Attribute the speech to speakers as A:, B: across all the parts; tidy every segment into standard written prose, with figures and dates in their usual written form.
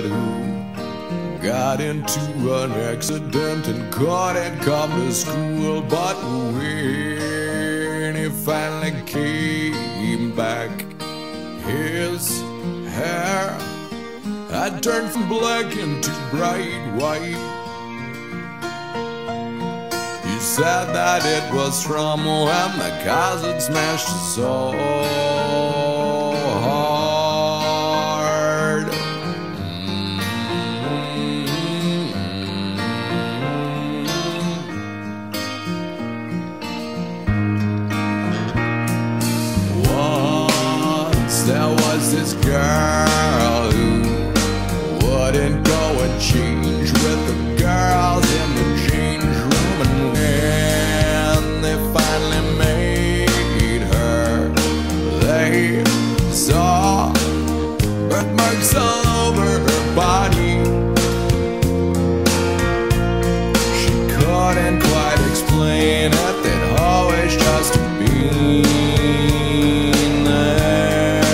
A: kid who got into an accident and couldn't come to school. But when he finally came back, his hair had turned from black into bright white. He said that it was from when the cars had smashed his soul hard. Once there was this girl who wouldn't go and change with the girls in the change room, and when they finally made her, they saw birthmarks all over her body. She couldn't quite explain it, they'd always just been there.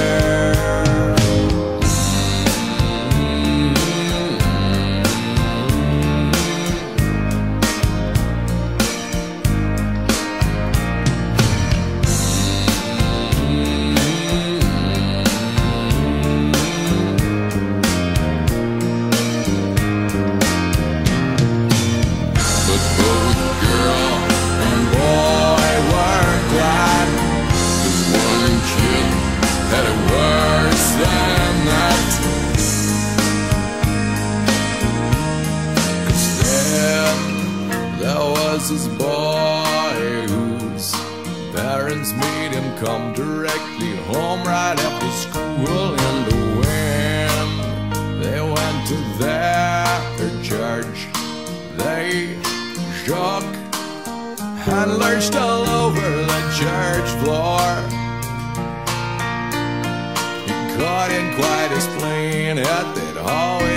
A: This boy whose parents made him come directly home right after school, and when they went to their church, they shook and lurched all over the church floor. He couldn't quite explain it, they'd always